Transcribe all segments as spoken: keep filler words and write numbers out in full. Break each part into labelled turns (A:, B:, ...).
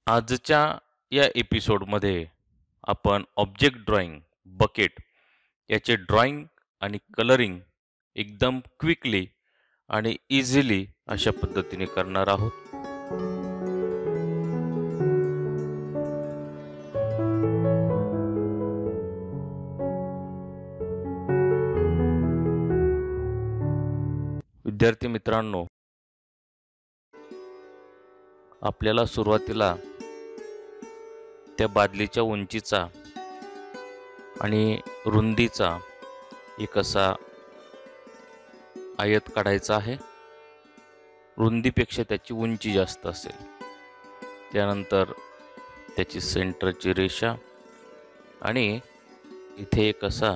A: आजच्या या एपिसोडमध्ये आपण ऑब्जेक्ट ड्रॉइंग बकेट याचे ड्रॉइंग आणि कलरिंग एकदम क्विकली आणि इझिली अशा पद्धतीने करणार आहोत. विद्यार्थी मित्रांनो, आपल्याला सुरुवातीला त्या बादलीच्या उंचीचा आणि रुंदीचा एक असा आयत काढायचा आहे. रुंदीपेक्षा त्याची उंची जास्त असेल. त्यानंतर त्याची सेंटरची रेषा आणि इथे एक असा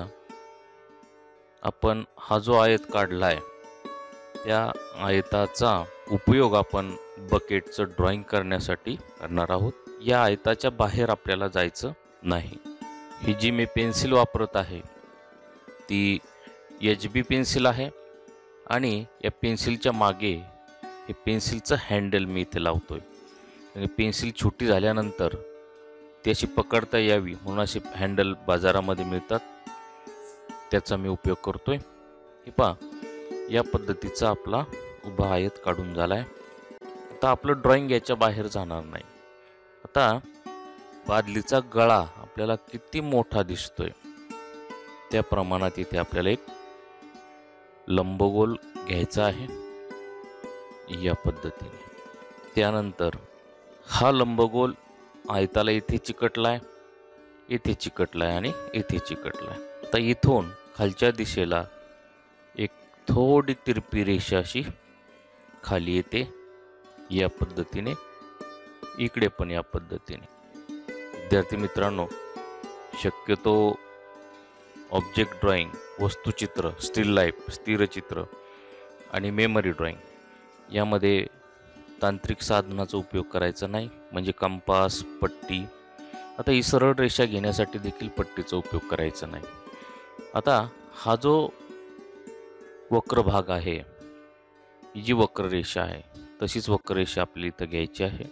A: आपण हा जो आयत काढला आहे त्या आयताचा उपयोग आपण बकेटचं ड्रॉइंग करण्यासाठी करणार आहोत. या आयताच्या बाहेर आपल्याला जायचं नाही. ही जी मी पेन्सिल वापरत आहे ती एच बी पेन्सिल आहे आणि या पेन्सिलच्या मागे हे पेन्सिलचं हँडल मी इथे लावतोय. आणि पेन्सिल छोटी झाल्यानंतर ती अशी पकडता यावी म्हणून असे हँडल बाजारामध्ये मिळतात, त्याचा मी उपयोग करतोय. हे पहा, या पद्धतीचा आपला उभा आयत काढून झाला आहे. आता आपलं ड्रॉइंग याच्या बाहेर जाणार नाही. आता बादलीचा गळा आपल्याला किती मोठा दिसतोय त्या प्रमाणात इथे आपल्याला एक लंबगोल घ्यायचा आहे या पद्धतीने. त्यानंतर हा लंबगोल आयताला इथे चिकटलाय, इथे चिकटलाय आणि इथे चिकटलाय. आता इथून खालच्या दिशेला एक थोडी तिरपी रेषा अशी खाली येते या पद्धतीने, इकडे पण या पद्धतीने. विद्यार्थी मित्रांनो, शक्यतो ऑब्जेक्ट ड्रॉइंग, वस्तुचित्र, स्टील लाईफ, स्थिरचित्र आणि मेमरी ड्रॉइंग यामध्ये तांत्रिक साधनाचा उपयोग करायचा नाही, म्हणजे कंपास, पट्टी. आता ही सरळ रेषा घेण्यासाठी देखील पट्टीचा उपयोग करायचा नाही. आता हा जो वक्र भाग आहे, ही जी वक्ररेषा आहे तशीच वक्ररेषा आपल्याला इथं घ्यायची आहे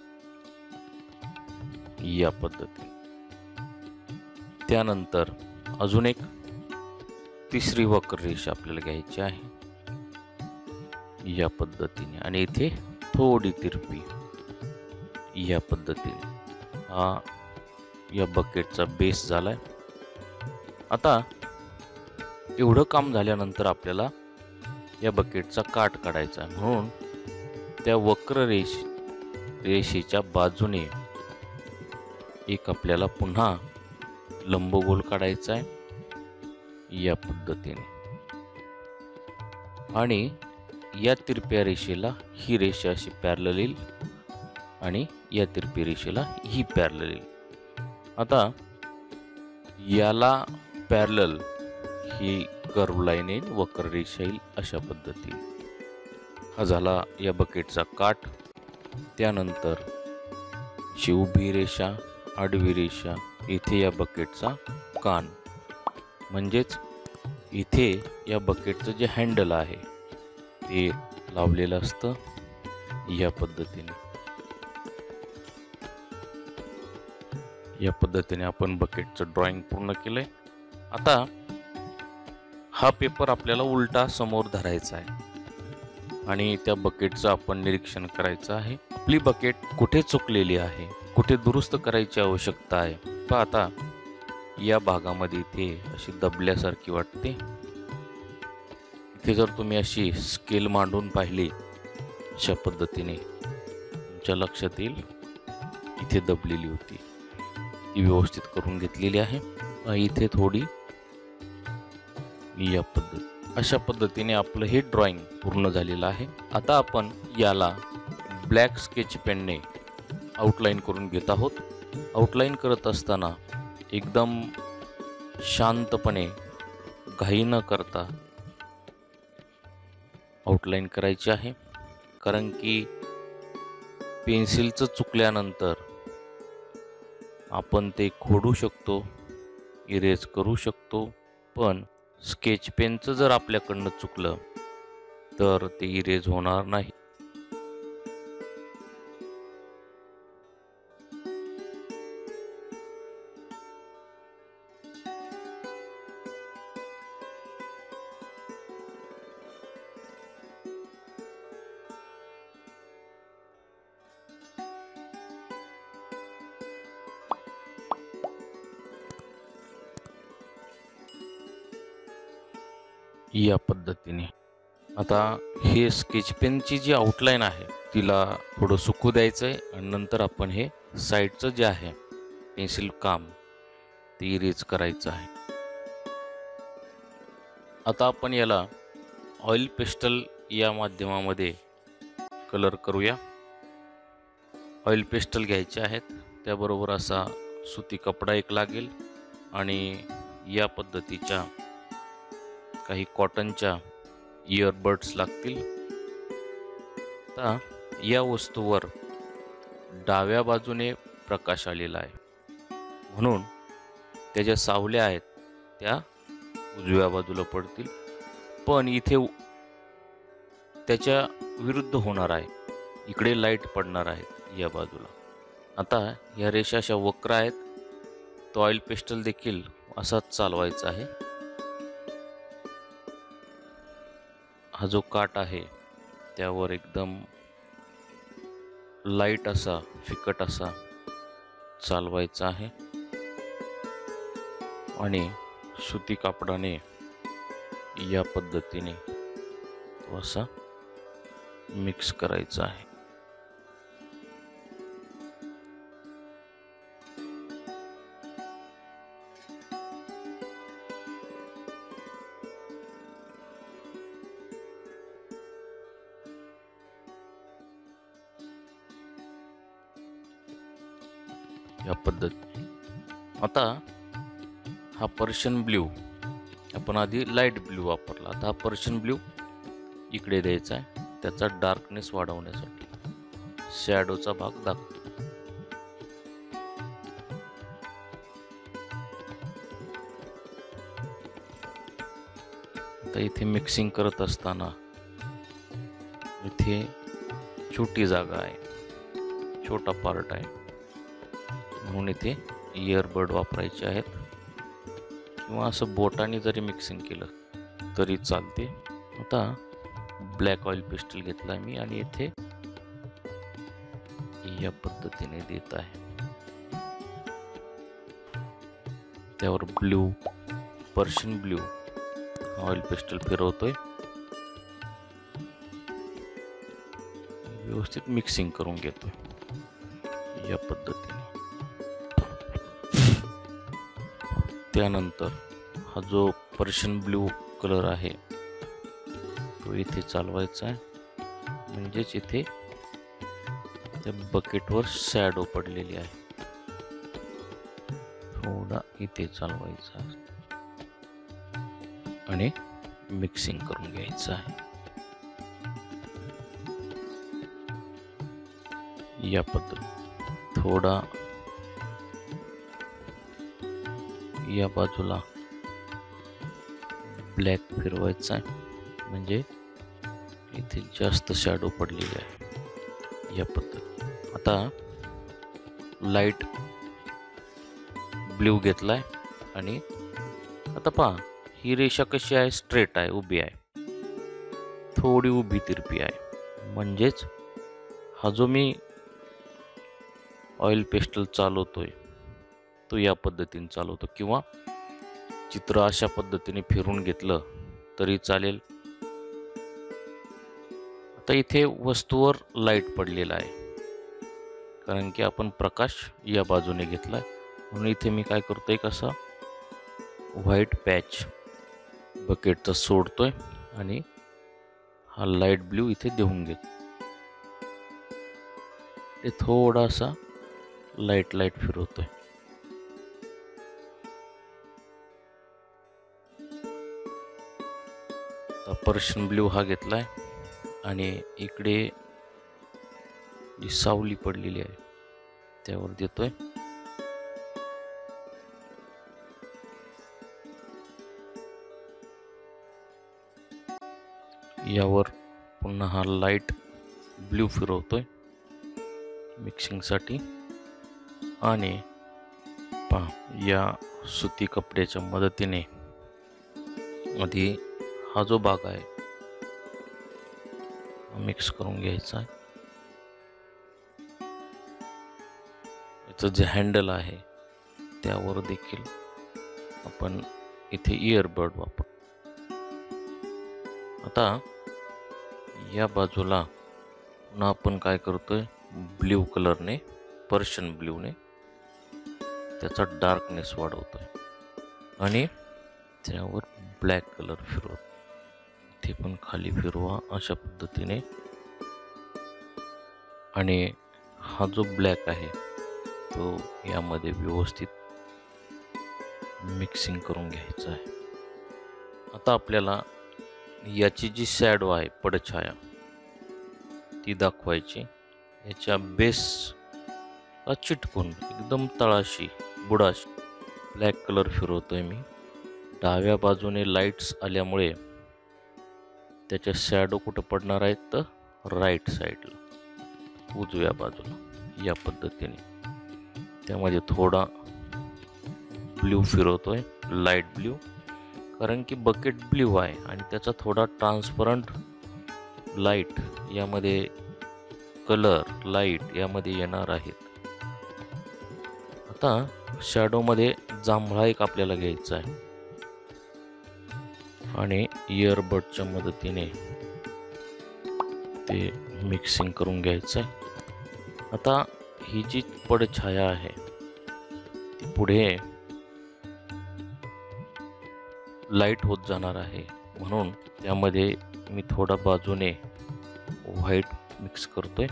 A: या पद्धतीने. त्यानंतर अजून एक तिसरी वक्ररेषा आपल्याला घ्यायची आहे या पद्धतीने आणि इथे थोडी तिरपी या पद्धतीने. हा या बकेटचा बेस झालाय. आता एवढं काम झाल्यानंतर आपल्याला या बकेटचा काठ काढायचा आहे, म्हणून त्या वक्र रेष रेषेच्या बाजूने एक आपल्याला पुन्हा लंबगोल काढायचा आहे या पद्धतीने. आणि या तिरप्या रेषेला ही रेषा अशी पॅरलल येईल आणि या तिरपी रेषेला ही पॅरलल येईल. आता याला पॅरलल ही कर्व लाईन येईल, वक्र रेषा येईल अशा पद्धतीने. हा झाला या बकेटचा काठ. त्यानंतर अशी उभी रेषा, आडवी रेषा, इथे या बकेटचा कान, म्हणजेच इथे या बकेटचं जे हँडल आहे ते लावलेलं असतं या पद्धतीने. या पद्धतीने आपण बकेटचं ड्रॉइंग पूर्ण केलंय. आता हा पेपर आपल्याला उलटा समोर धरायचा आहे आणि त्या बकेटचं आपण निरीक्षण करायचं आहे. आपली बकेट कुठे चुकलेली आहे, कुठे दुरुस्त करायची आवश्यकता आहे. पहा, आता या भागामध्ये इथे अशी दबल्यासारखी वाटते. इथे जर तुम्ही अशी स्केल मांडून पाहिली अशा पद्धतीने तुमच्या लक्षात येईल इथे दबलेली होती, ती व्यवस्थित करून घेतलेली आहे. इथे थोडी या पद्धत अशा पद्धतीने आपलं हे ड्रॉइंग पूर्ण झालेलं आहे. आता आपण याला ब्लॅक स्केच पेनने आउटलाईन करून घेत आहोत. आउटलाईन करत असताना एकदम शांतपणे, घाई न करता आउटलाईन करायची आहे, कारण की पेन्सिलचं चुकल्यानंतर आपण ते खोडू शकतो, इरेज करू शकतो. पण स्केच पेनचं जर आपल्याकडनं चुकलं तर ते इरेज होणार नाही. या पद्धतीने. आता हे स्केच पेनची जी आउटलाईन आहे तिला थोडं सुकू द्यायचं आहे आणि नंतर आपण हे साईडचं जे आहे पेन्सिल काम ते इरेज करायचं आहे. आता आपण याला ऑइल पेस्टल या माध्यमामध्ये कलर करूया. ऑइल पेस्टल घ्यायचे आहेत, त्याबरोबर असा सुती कपडा एक लागेल आणि या पद्धतीच्या काही कॉटनच्या इयरबड्स लागतील. आता या वस्तूवर डाव्या बाजूने प्रकाश आलेला आहे म्हणून त्या ज्या सावल्या आहेत त्या उजव्या बाजूला पडतील, पण इथे त्याच्या विरुद्ध होणार आहे, इकडे लाईट पडणार आहेत या बाजूला. आता या रेषा अशा वक्र आहेत, तो ऑइल पेस्टल देखील असाच चालवायचा आहे. हा जो काट आहे त्यावर एकदम लाईट असा फिकट असा चालवायचा आहे आणि सुती कापडाने या पद्धतीने तो असा मिक्स करायचा आहे. या पद्धतीने. आता हा पर्शियन ब्ल्यू आपण आधी लाईट ब्ल्यू वापरला, आता हा पर्शियन ब्ल्यू इकडे द्यायचा आहे, त्याचा डार्कनेस वाढवण्यासाठी शॅडोचा भाग दाखवतो. आता इथे मिक्सिंग करत असताना इथे छोटी जागा आहे, छोटा पार्ट आहे म्हणून इथे इयरबड वापरायचे आहेत किंवा असं बोटाने जरी मिक्सिंग केलं तरी चालते. आता ब्लॅक ऑइल पेस्टल घेतला मी आणि इथे या पद्धतीने देत आहे. त्यावर blue Persian blue oil pastel फिरवतोय, व्यवस्थित मिक्सिंग करून घेतोय या पद्धतीने. त्यानंतर हा जो पर्शियन ब्ल्यू कलर आहे तो इथे चालवायचा आहे, म्हणजेच इथे त्या बकेटवर शॅडो पडलेली आहे, थोडा इथे चालवायचा आणि मिक्सिंग करून घ्यायचं आहे या पद्धतीने. थोडा या बाजूला ब्लॅक फिरवायचा आहे म्हणजे इथे जास्त शॅडो पडलेली आहे या पद्धतीने. आता लाईट ब्ल्यू घेतलाय आणि आता पहा ही रेषा कशी आहे, स्ट्रेट आहे, उभी आहे, थोडी उभी तिरपी आहे, म्हणजेच हा जो मी ऑइल पेस्टल चालवतोय तो या पद्धतीने चालवतो किंवा चित्र अशा पद्धतीने फिरून घेतलं तरी चालेल. आता इथे वस्तूवर लाईट पडलेला आहे कारण की आपण प्रकाश या बाजूने घेतलाय, म्हणून इथे मी काय करतोय, कसा व्हाईट पॅच बकेटचा सोडतोय आणि हा लाईट ब्ल्यू इथे देऊन घेतो. ते थोडासा लाईट लाईट फिरवतोय. पर्शियन ब्ल्यू हा घेतलाय आणि इकडे जी सावली पडलेली आहे त्यावर देतोय. यावर पुन्हा हा लाईट ब्ल्यू फिरवतोय मिक्सिंगसाठी आणि पहा या सुती कपड्याच्या मदतीने आधी हा जो भाग आहे मिक्स करून घ्यायचा आहे. याचं जे हँडल आहे त्यावर देखील आपण इथे इयरबड वापर. आता या बाजूला पुन्हा आपण काय करतोय, ब्ल्यू कलरने, पर्शियन ब्ल्यूने त्याचा डार्कनेस वाढवतोय आणि त्यावर ब्लॅक कलर फिरवतो. ते पण खाली फिरवा अशा पद्धतीने. आणि हा जो ब्लॅक आहे तो यामध्ये व्यवस्थित मिक्सिंग करून घ्यायचा आहे. आता आपल्याला याची जी शॅडो आहे, पडछाया, ती दाखवायची. याच्या बेसला चिटकून एकदम तळाशी, बुडाशी ब्लॅक कलर फिरवतोय मी. डाव्या बाजूने लाईट्स आल्यामुळे त्याच्या शॅडो कुठं पडणार आहेत तर राईट साईडला, उजव्या बाजूला, या पद्धतीने. त्यामध्ये थोडा ब्ल्यू फिरवतोय, लाईट ब्ल्यू, कारण की बकेट ब्ल्यू आहे आणि त्याचा थोडा ट्रान्सपरंट लाईट यामध्ये, कलर लाईट यामध्ये येणार आहेत. आता शॅडोमध्ये जांभळा एक आपल्याला घ्यायचा आहे आणि इयरबडच्या मदतीने ते मिक्सिंग करून घ्यायचं आहे. आता ही जी पडछाया आहे ती पुढे लाईट होत जाणार आहे, म्हणून त्यामध्ये मी थोडा बाजूने व्हाईट मिक्स करतोय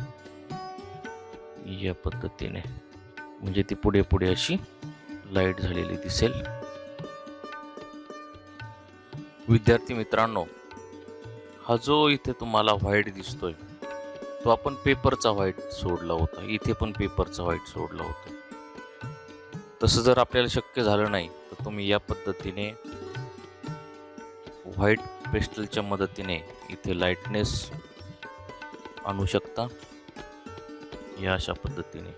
A: या पद्धतीने, म्हणजे ती पुढे पुढे अशी लाईट झालेली दिसेल. विद्यार्थी मित्रांनो, हा जो इथे तुम्हाला व्हाईट दिसतोय तो आपण पेपरचा व्हाईट सोडला होता. इथे पण पेपरचा व्हाईट सोडला होता. तसं जर आपल्याला शक्य झालं नाही तर तुम्ही या पद्धतीने व्हाईट पेस्टलच्या मदतीने इथे लाईटनेस आणू शकता, या अशा पद्धतीने.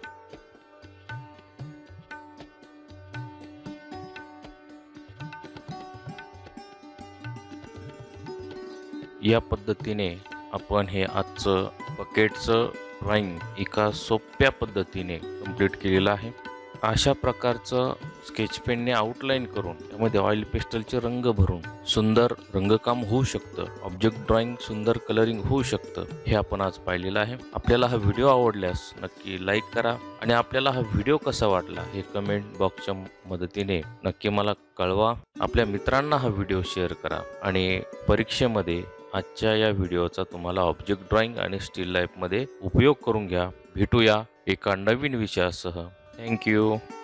A: या पद्धतीने आपण हे आजचं बकेटचं ड्रॉइंग एका सोप्या पद्धतीने कंप्लीट केलेलं आहे. अशा प्रकारचं स्केच पेनने आउटलाईन करून त्यामध्ये ऑइल पेस्टलचे रंग भरून सुंदर रंगकाम होऊ शकतं, ऑब्जेक्ट ड्रॉइंग सुंदर कलरिंग होऊ शकतं, हे आपण आज पाहिलेलं आहे. आपल्याला हा व्हिडिओ आवडल्यास नक्की लाईक करा आणि आपल्याला हा व्हिडिओ कसा वाटला हे कमेंट बॉक्सच्या मदतीने नक्की मला कळवा. आपल्या मित्रांना हा व्हिडिओ शेअर करा आणि परीक्षेमध्ये आजच्या या व्हिडिओचा तुम्हाला ऑब्जेक्ट ड्रॉइंग आणि स्टील लाईफमध्ये उपयोग करून घ्या. भेटूया एका नवीन विषयासह. थँक्यू.